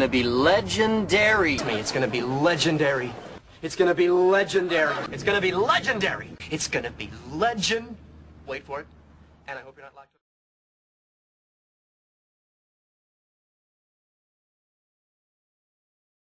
be legendary. It's gonna be legendary. It's gonna be legendary. It's gonna be legendary. It's gonna be legend. Wait for it. And I hope you're not locked up.